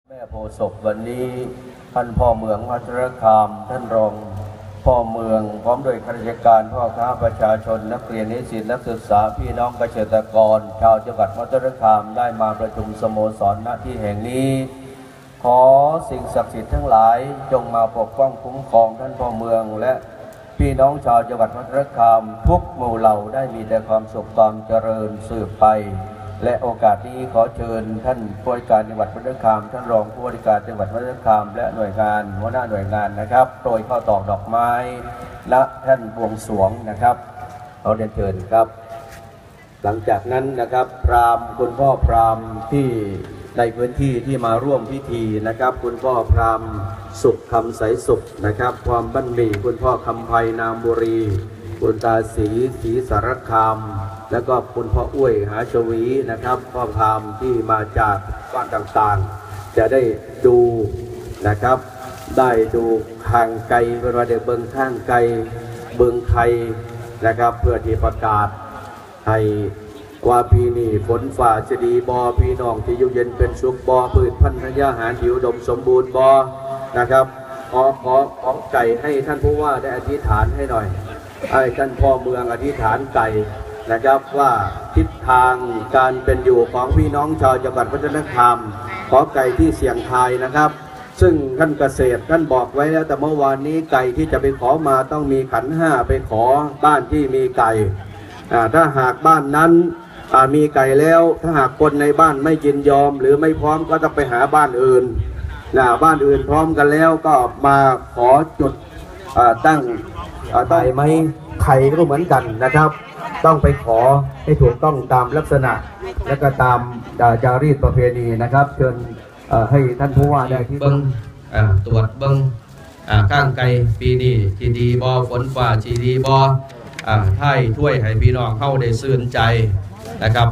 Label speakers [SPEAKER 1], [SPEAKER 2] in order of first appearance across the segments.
[SPEAKER 1] แม่โพศพวันนี้ท่านพ่อเมืองวัชรคามท่านรองพ่อเมืองพร้อมด้วยข้าราชการพ่อค้าประชาชนนักเรียนนิสิตนักศึกษาพี่น้องเกษตรกรชาวจังหวัดวัชรคามได้มาประชุมสโมสรณที่แห่งนี้ขอสิ่งศักดิ์สิทธิ์ทั้งหลายจงมาปกป้องคุ้มครองท่านพ่อเมืองและพี่น้องชาวจังหวัดวัชรคามทุกหมู่เหล่าได้มีแต่ความสุขความเจริญสืบไปและโอกาสนี้ขอเชิญท่านผู้ว่าการจังหวัดวัชรคามท่านรองผู้ว่าการจังหวัดวัชรคามและหน่วยงานหัวหน้าหน่วยงานนะครับโปรยข้าวตอกดอกไม้และท่านบวงสรวงนะครับเราเรียนเชิญครับหลังจากนั้นนะครับพราหมณ์คุณพ่อพราหมณ์ที่ในพื้นที่ที่มาร่วมพิธีนะครับคุณพ่อพราหมณ์สุขคำใสสุขนะครับความบัณฑิตคุณพ่อคำไพนามบุรีคุณตาศรีสารคามแล้วก็คุณพ่ออ้วยหาชวีนะครับพ่อพราหมณ์ที่มาจากบ้านต่างๆจะได้ดูนะครับได้ดูห่างไกลเป็นว่าเด็กเบิงข้างไกลเบิงไทยนะครับเพื่อที่ประกาศให้ว่าปีนี้ฝนฝ่าจะดีบอพี่น้องที่อยู่เย็นเป็นสุขบอพืชพันธุ์ธัญญาหารหิวดมสมบูรณ์บอนะครับขอไก่ให้ท่านผู้ว่าได้อธิษฐานให้หน่อยให้ท่านพ่อเมืองอธิษฐานไก่นะครับว่าทิศทางการเป็นอยู่ของพี่น้องชาวจังหวัดวัฒนธรรมขอไก่ที่เสี่ยงทายนะครับซึ่งท่านเกษตรท่านบอกไว้แล้วแต่เมื่อวานนี้ไก่ที่จะไปขอมาต้องมีขันห้าไปขอบ้านที่มีไก่ถ้าหากบ้านนั้นมีไก่แล้วถ้าหากคนในบ้านไม่ยินยอมหรือไม่พร้อมก็ต้องไปหาบ้านอื่นบ้านอื่นพร้อมกันแล้วก็มาขอจุดตั้งไก่ไหมไข่ก็เหมือนกันนะครับต้องไปขอให้ถูกต้องตามลักษณะและก็ตามจารีตประเพณีนะครับเชิญให้ท่านผู้ว่าได้ที่เบิ้งตรวจเบิ้งข้างไก่ปีนี้ที่ดีบอฝนฝ่าที่ดีบอให้ถ้วยให้พี่น้องเข้าได้ซื่นใจนะครับ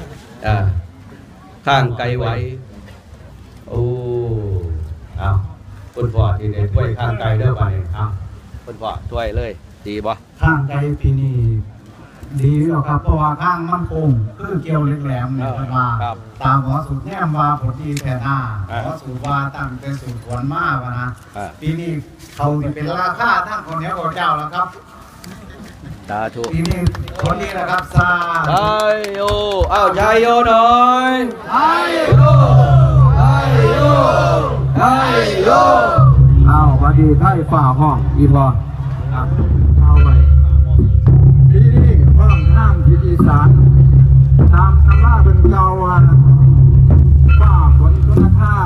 [SPEAKER 1] ข้างไก่ไว้โอ้คุณพ่อที่ได้ถ้วยข้างไก่เด้อไปคุณพ่อถ้วยเลยดีบ่
[SPEAKER 2] ข้างไก่ปีนี้ดีหรอครับเพราะว่าข้างมันคงคือเกลียวเล็กแหลมเนี่ยว่าตามหมอสูตรแนมว่าผลดีแต่หน้าหมอสูตรว่าตั้งเป็นสูตรขวนมากนะปีนี้เขาเป็นราคาทั้งคนเหนียวกับเจ้าแล้วครับ
[SPEAKER 1] ตาถูก
[SPEAKER 2] ปีนี้คนนี้นะครับซา
[SPEAKER 1] ไทยโยชายโยหน่อย
[SPEAKER 2] ไทยโยไทยโยไทยโยวันดีไทยฝ่าห้องอีพอเอาไว้ปีนี้ห้องห้างทิศอีสานตามตำราเป็นเก่าฝ่าฝนคุณค่า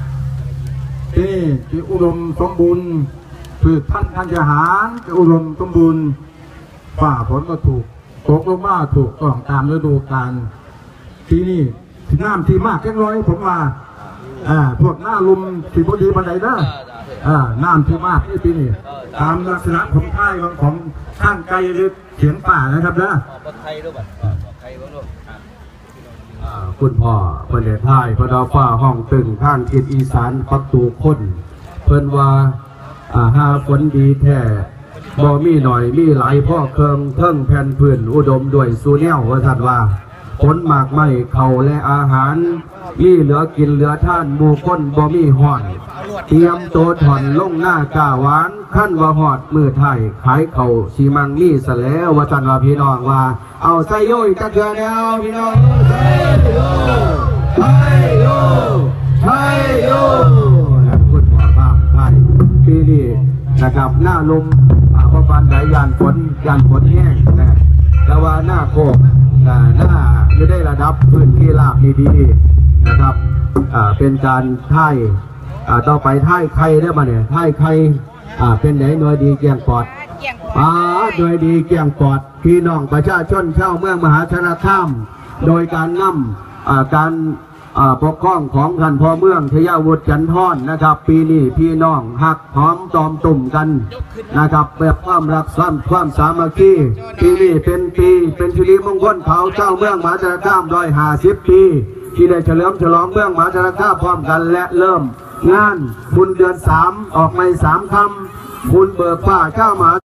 [SPEAKER 2] ที่อุดมสมบูรณ์พืชพันธุ์ธัญญาหารที่อุดมสมบูรณ์ฝ่าฝนก็ถูกตกลงมาถูกต้องตามฤดูกาลที่นี่น้ำที่มากแค่น้อยผมว่าพวกหน้าลุมที่พอดีบันไดนะน้ำที่มากที่ปีนี้ตามลักษณะของไทยของข้างไกลหรือเฉียงป่านะครับนะคุณพ่อเพื่อนเด็กไทยพระดาวฟ้าห้องตึงข้างทิศอีสานประตูคนเพื่อนว่าหาฝนดีแท้บ่มีหน่อยมีหลายพ่อเคิงเทิงแผ่นพื้นอุดมด้วยสูเนียวว่าท่านว่าผลหมากไม้เขาและอาหารมีเหลือกินเหลือท่านหมู่คนบ่มีห่อนเตรียมโตถอนลงหน้ากาหวานขั้นว่าหอดมือไทยขายเข่าสีมังมีสแล้วว่าท่านว่าพี่น้องว่าเอาใส่โย่ตะเกียบแล้วพี่น้องใส่โย่ใส่โย่ใส่โย่คุณพ่อบ้านไทยปีนี้นะครับหน้าลมพระปานไหลยานฝนแห้งนะแต่ว่าหน้าโคกหน้าจะได้ระดับพื้นที่ราบดีๆนะครับเป็นการท่ายต่อไปท่ายไข่ได้มาเนี่ยท่ายไข่เป็นไหนหน่วยดีเกียงปอดหน่วยดีเกียงปอดพี่น้องประชาชนชาวเมืองมหาสารคามโดยการนำการปกครองของท่านพ่อเมืองทยาวุฒิจันทร์นะครับปีนี้พี่น้องหักหอมตอมตุ่มกันนะครับแบบความรักความสามัคคีปีนี้เป็นชีวิตมงคลเขาเจ้าเมืองมหาสารคาม150 ปีที่ได้เฉลิมฉลองเมืองมหาสารคามพร้อมกันและเริ่มงานบุญเดือน3ออกใน3 คำบุญเบิกฟ้าเจ้ามหา